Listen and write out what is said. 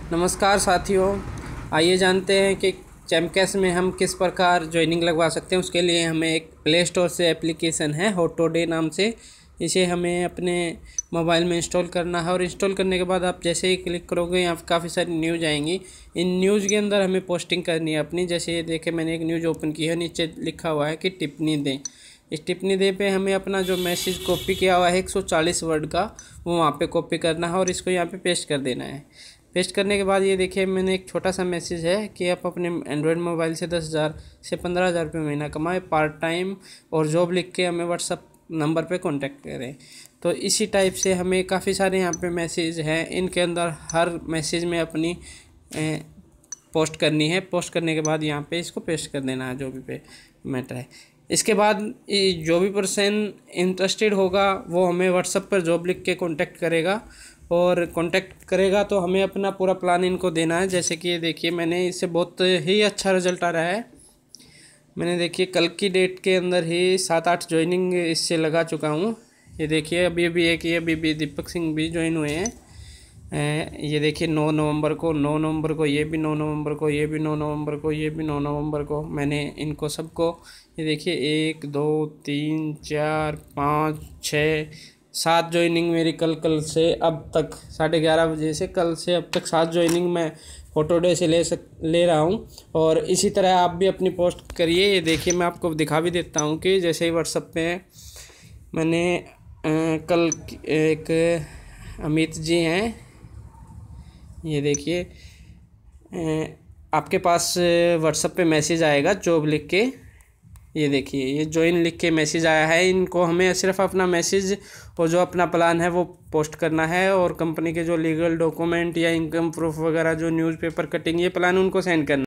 नमस्कार साथियों, आइए जानते हैं कि चैम्पकैश में हम किस प्रकार ज्वाइनिंग लगवा सकते हैं। उसके लिए हमें एक प्ले स्टोर से एप्लीकेशन है होटोडे नाम से, इसे हमें अपने मोबाइल में इंस्टॉल करना है। और इंस्टॉल करने के बाद आप जैसे ही क्लिक करोगे यहाँ काफ़ी सारी न्यूज़ आएंगी। इन न्यूज़ के अंदर हमें पोस्टिंग करनी है अपनी। जैसे ये देखें, मैंने एक न्यूज़ ओपन की है, नीचे लिखा हुआ है कि टिप्पणी दें। इस टिप्पणी दे पे हमें अपना जो मैसेज कॉपी किया हुआ है 140 वर्ड का, वो वहाँ पे कॉपी करना है और इसको यहाँ पे पेस्ट कर देना है। पेस्ट करने के बाद ये देखिए, मैंने एक छोटा सा मैसेज है कि आप अपने एंड्रॉयड मोबाइल से 10,000 से 15,000 रुपये महीना कमाएं पार्ट टाइम और जॉब लिख के हमें व्हाट्सअप नंबर पे कांटेक्ट करें। तो इसी टाइप से हमें काफ़ी सारे यहाँ पे मैसेज हैं। इनके अंदर हर मैसेज में अपनी पोस्ट करनी है। पोस्ट करने के बाद यहाँ पे इसको पेस्ट कर देना है जो भी पे मैटर है। इसके बाद जो भी पर्सन इंटरेस्टेड होगा वो हमें व्हाट्सएप पर जॉब लिख के कांटेक्ट करेगा और कांटेक्ट करेगा तो हमें अपना पूरा प्लान इनको देना है। जैसे कि ये देखिए, मैंने इससे बहुत ही अच्छा रिजल्ट आ रहा है। मैंने देखिए कल की डेट के अंदर ही 7-8 ज्वाइनिंग इससे लगा चुका हूँ। ये देखिए अभी भी दीपक सिंह भी ज्वाइन हुए हैं। ये देखिए 9 नवंबर को, 9 नवंबर को, ये भी 9 नवंबर को, ये भी 9 नवंबर को, ये भी 9 नवंबर को मैंने इनको सबको, ये देखिए 1 2 3 4 5 6 7 ज्वाइनिंग मेरी कल से अब तक 11:30 बजे से कल से अब तक 7 ज्वाइनिंग मैं होटोडे से ले रहा हूँ। और इसी तरह आप भी अपनी पोस्ट करिए। ये देखिए, मैं आपको दिखा भी देता हूँ कि जैसे ही व्हाट्सएप पे मैंने कल एक अमित जी हैं, ये देखिए आपके पास व्हाट्सएप पे मैसेज आएगा जॉब लिख के। ये देखिए, ये ज्वाइन लिख के मैसेज आया है। इनको हमें सिर्फ अपना मैसेज और जो अपना प्लान है वो पोस्ट करना है और कंपनी के जो लीगल डॉक्यूमेंट या इनकम प्रूफ वगैरह जो न्यूज़पेपर कटिंग ये प्लान उनको सेंड करना है।